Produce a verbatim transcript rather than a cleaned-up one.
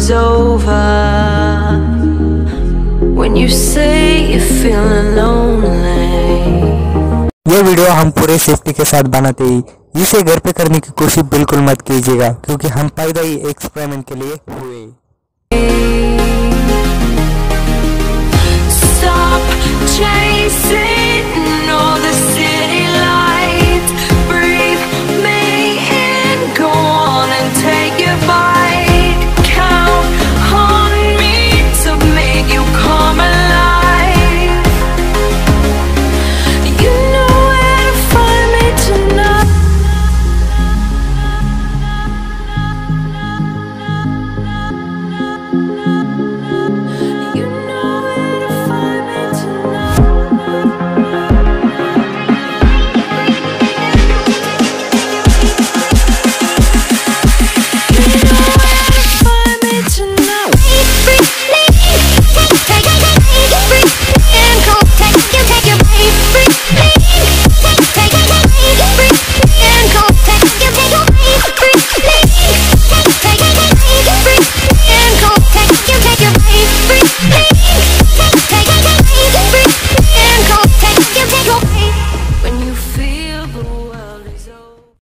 is over. When you say you're feeling lonely. ये video हम पूरे सेफ्टी के साथ बनाते ही इसे घर पे करने की कोशिश बिल्कुल मत कीजिएगा, क्योंकि हम पैदा ही एक्सपेरिमेंट के लिए हुए। Stop chasing